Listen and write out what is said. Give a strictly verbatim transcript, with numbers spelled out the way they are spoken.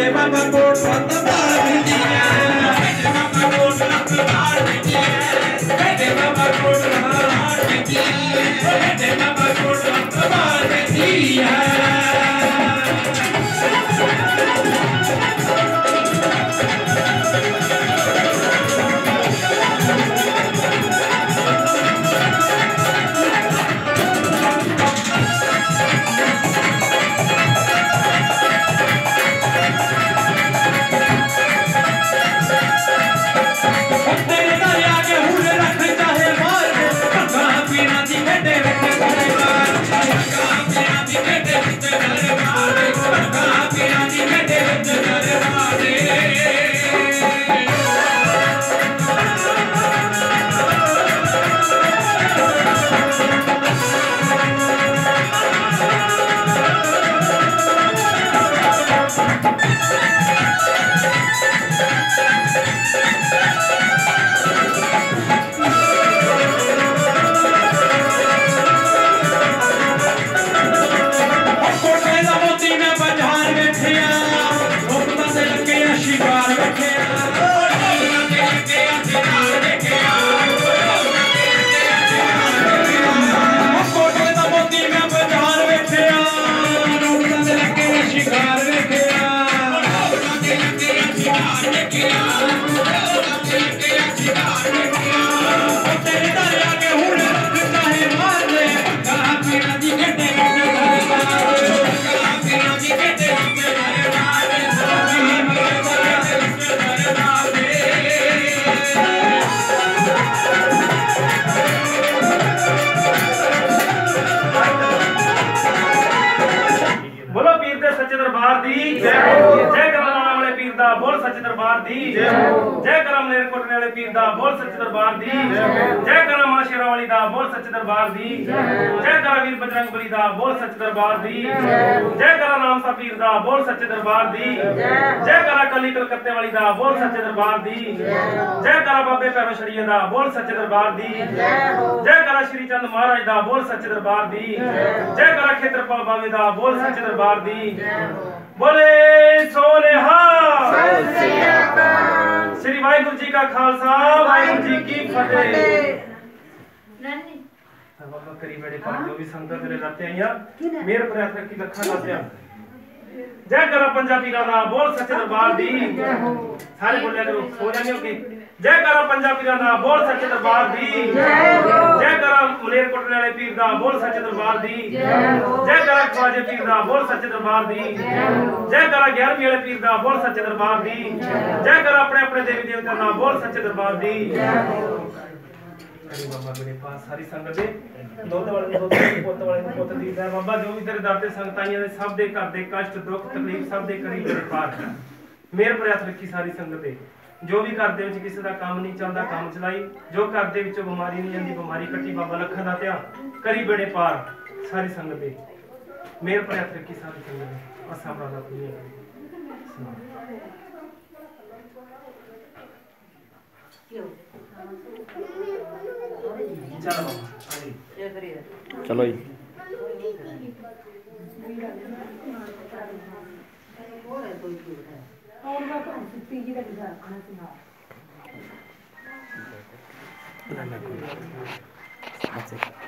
बैठे बाबा कोट सत बार बिटिया बैठे बाबा कोट सत बार बिटिया बैठे बाबा कोट सत बार बिटिया बैठे बाबा कोट सत बार बिटिया बोल सच्चे दरबार दी जय करम नेरकोटने वाले पीर दा बोल सच्चे दरबार दी जय करम मां शेरा वाली दा बोल सच्चे दरबार दी जय करा वीर बजरंग बली दा बोल सच्चे दरबार दी जय करा नाम सा पीर दा बोल सच्चे दरबार दी जय करा कली कलकत्ते वाली दा बोल सच्चे दरबार दी जय करा बाबे भैरो शरीय दा बोल सच्चे दरबार दी जय करा श्री चंद महाराज दा बोल सच्चे दरबार दी जय करा खेत्रपाल बावे दा बोल सच्चे दरबार दी बोले सोनेहा श्री वाहिगुरु जी का खालसा वाहिगुरु जी की फतेह। बाबा करी बड़े पार जो भी संगत मेरे लाते आइया मेरे पर यात्रा की लखा लाते जय करा पंजाबी राना बोल सच्चे दरबार दी सारे बोलिया करो सो जाने हो के जय करा पंजाबी राना बोल सच्चे दरबार दी जय करा मलेरकोटले वाले पीर दा बोल सच्चे दरबार दी जय करा ख्वाजे पीर दा बोल सच्चे दरबार दी जय करा ग्यारहवीं वाले पीर दा बोल सच्चे दरबार दी जय करा अपने अपने देवी देवता दा बोल सच्चे दरबार दी। बाबा मेरे पास सारी संगत दे दुध वाले दुध पुत वाले पुत दी है बाबा जो भी तेरे दर ते संगत आईयां ने सब दे घर दे कष्ट दुख तकलीफ सब दे करी मेरे पार मेरे पर हथ रखी सारी संगत दे जो भी घर दे विच किसी दा काम नहीं चलदा काम चलाई जो घर दे विचों बीमारी नहीं आंदी बीमारी कट्टी बाबा लखां दा ध्यान करी बेड़े पार सारी संगत दे मेरे पर हथ रखी सारी संगत दे असा बड़ा पुण्य चलो जी That's it.